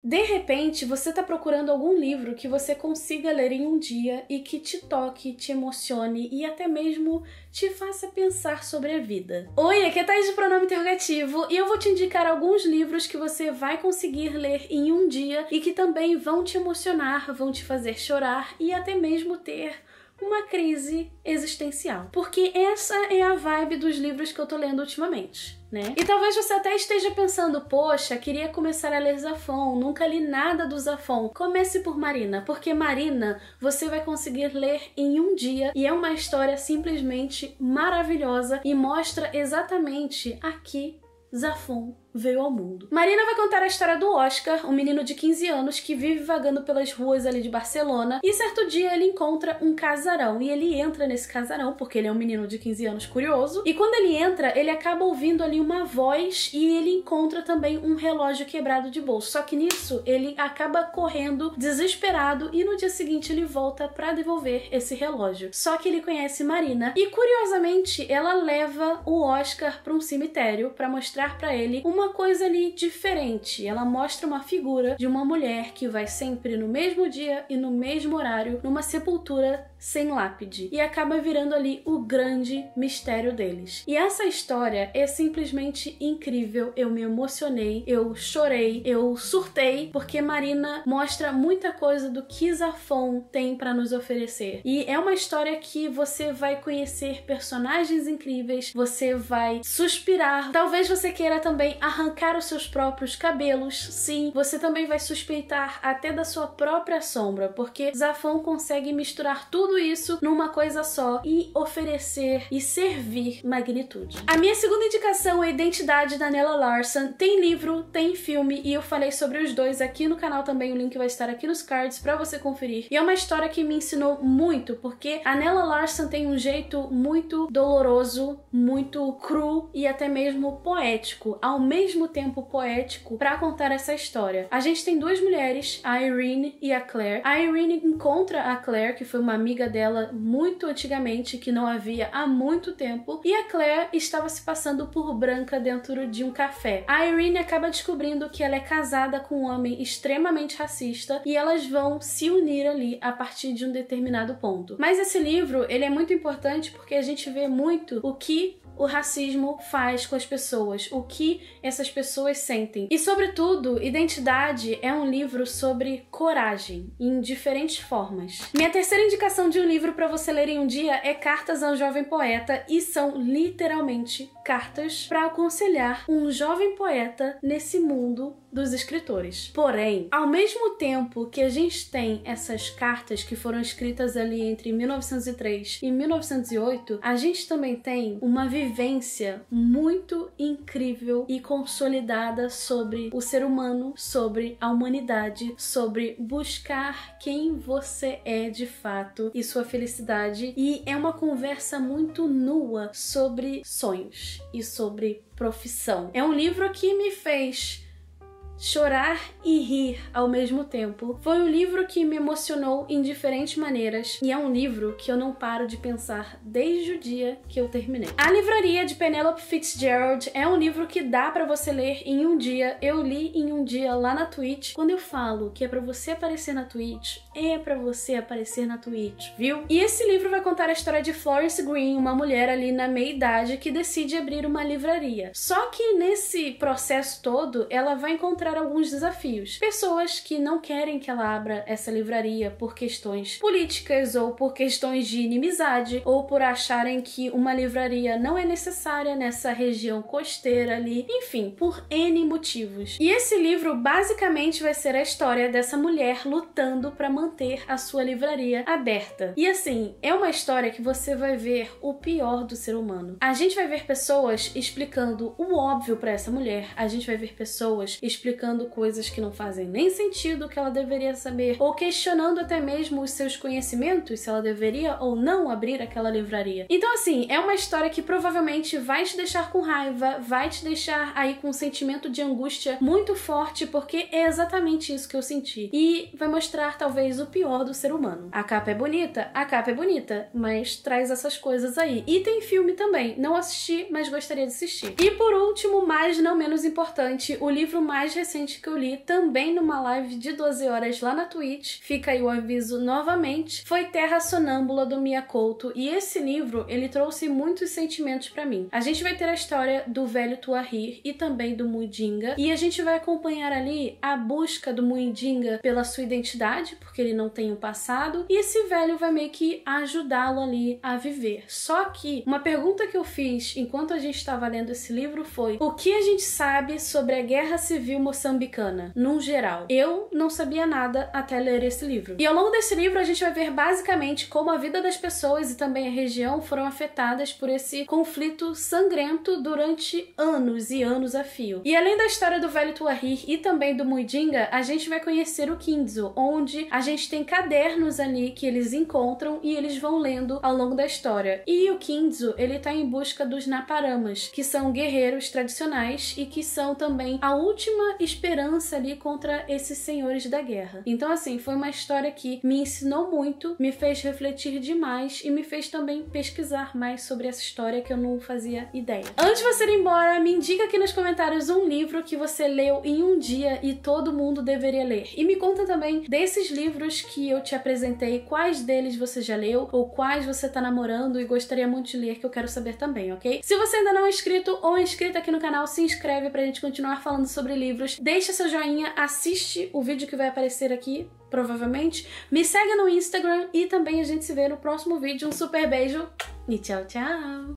De repente, você tá procurando algum livro que você consiga ler em um dia e que te toque, te emocione e até mesmo te faça pensar sobre a vida. Oi, aqui é Thaís de Pronome Interrogativo e eu vou te indicar alguns livros que você vai conseguir ler em um dia e que também vão te emocionar, vão te fazer chorar e até mesmo ter uma crise existencial. Porque essa é a vibe dos livros que eu tô lendo ultimamente, né? E talvez você até esteja pensando, poxa, queria começar a ler Zafón, nunca li nada do Zafón. Comece por Marina, porque Marina você vai conseguir ler em um dia e é uma história simplesmente maravilhosa e mostra exatamente aqui Zafón veio ao mundo. Marina vai contar a história do Oscar, um menino de 15 anos que vive vagando pelas ruas ali de Barcelona e certo dia ele encontra um casarão e ele entra nesse casarão porque ele é um menino de 15 anos curioso e quando ele entra ele acaba ouvindo ali uma voz e ele encontra também um relógio quebrado de bolso, só que nisso ele acaba correndo desesperado e no dia seguinte ele volta pra devolver esse relógio, só que ele conhece Marina e curiosamente ela leva o Oscar pra um cemitério pra mostrar pra ele uma coisa ali diferente. Ela mostra uma figura de uma mulher que vai sempre no mesmo dia e no mesmo horário numa sepultura sem lápide e acaba virando ali o grande mistério deles. E essa história é simplesmente incrível, eu me emocionei, eu chorei, eu surtei, porque Marina mostra muita coisa do que Zafón tem pra nos oferecer. E é uma história que você vai conhecer personagens incríveis, você vai suspirar, talvez você queira também arrancar os seus próprios cabelos, sim, você também vai suspeitar até da sua própria sombra, porque Zafón consegue misturar tudo isso numa coisa só e oferecer e servir magnitude. A minha segunda indicação é Identidade, da Nella Larsen. Tem livro, tem filme e eu falei sobre os dois aqui no canal também, o link vai estar aqui nos cards pra você conferir. E é uma história que me ensinou muito, porque a Nella Larsen tem um jeito muito doloroso, muito cru e até mesmo poético, ao mesmo tempo poético, pra contar essa história. A gente tem duas mulheres, a Irene e a Claire. A Irene encontra a Claire, que foi uma amiga dela muito antigamente, que não havia há muito tempo, e a Claire estava se passando por branca dentro de um café. A Irene acaba descobrindo que ela é casada com um homem extremamente racista e elas vão se unir ali a partir de um determinado ponto. Mas esse livro, ele é muito importante porque a gente vê muito o que o racismo faz com as pessoas, o que essas pessoas sentem. E, sobretudo, Identidade é um livro sobre coragem, em diferentes formas. Minha terceira indicação de um livro para você ler em um dia é Cartas a um Jovem Poeta, e são literalmente cartas para aconselhar um jovem poeta nesse mundo dos escritores. Porém, ao mesmo tempo que a gente tem essas cartas que foram escritas ali entre 1903 e 1908, a gente também tem uma vivência muito incrível e consolidada sobre o ser humano, sobre a humanidade, sobre buscar quem você é de fato e sua felicidade. E é uma conversa muito nua sobre sonhos e sobre profissão. É um livro que me fez chorar e rir ao mesmo tempo. Foi um livro que me emocionou em diferentes maneiras e é um livro que eu não paro de pensar desde o dia que eu terminei. A Livraria, de Penelope Fitzgerald, é um livro que dá pra você ler em um dia. Eu li em um dia lá na Twitch. Quando eu falo que é pra você aparecer na Twitch, é pra você aparecer na Twitch, viu? E esse livro vai contar a história de Florence Green, uma mulher ali na meia-idade que decide abrir uma livraria. Só que nesse processo todo, ela vai encontrar alguns desafios. Pessoas que não querem que ela abra essa livraria por questões políticas ou por questões de inimizade ou por acharem que uma livraria não é necessária nessa região costeira ali, enfim, por N motivos. E esse livro basicamente vai ser a história dessa mulher lutando para manter a sua livraria aberta. E assim, é uma história que você vai ver o pior do ser humano. A gente vai ver pessoas explicando o óbvio para essa mulher, a gente vai ver pessoas explicando coisas que não fazem nem sentido que ela deveria saber, ou questionando até mesmo os seus conhecimentos, se ela deveria ou não abrir aquela livraria. Então assim, é uma história que provavelmente vai te deixar com raiva, vai te deixar aí com um sentimento de angústia muito forte, porque é exatamente isso que eu senti. E vai mostrar talvez o pior do ser humano. A capa é bonita, mas traz essas coisas aí. E tem filme também, não assisti, mas gostaria de assistir. E por último, mas não menos importante, o livro mais recente recente que eu li, também numa live de 12 horas lá na Twitch, fica aí o aviso novamente, foi Terra Sonâmbula, do Mia Couto, e esse livro, ele trouxe muitos sentimentos pra mim. A gente vai ter a história do velho Tuahir e também do Mudinga, e a gente vai acompanhar ali a busca do Mudinga pela sua identidade, porque ele não tem um passado, e esse velho vai meio que ajudá-lo ali a viver. Só que uma pergunta que eu fiz enquanto a gente estava lendo esse livro foi: o que a gente sabe sobre a guerra civil moçambicana, num geral? Eu não sabia nada até ler esse livro. E ao longo desse livro a gente vai ver basicamente como a vida das pessoas e também a região foram afetadas por esse conflito sangrento durante anos e anos a fio. E além da história do velho Tuahir e também do Mudinga, a gente vai conhecer o Kinzo, onde a gente tem cadernos ali que eles encontram e eles vão lendo ao longo da história. E o Kinzo, ele tá em busca dos Naparamas, que são guerreiros tradicionais e que são também a última esperança ali contra esses senhores da guerra. Então, assim, foi uma história que me ensinou muito, me fez refletir demais e me fez também pesquisar mais sobre essa história que eu não fazia ideia. Antes de você ir embora, me indica aqui nos comentários um livro que você leu em um dia e todo mundo deveria ler. E me conta também desses livros que eu te apresentei, quais deles você já leu ou quais você tá namorando e gostaria muito de ler, que eu quero saber também, ok? Se você ainda não é inscrito ou inscrita aqui no canal, se inscreve pra gente continuar falando sobre livros, deixa seu joinha, assiste o vídeo que vai aparecer aqui, provavelmente, me segue no Instagram e também a gente se vê no próximo vídeo. Um super beijo e tchau, tchau!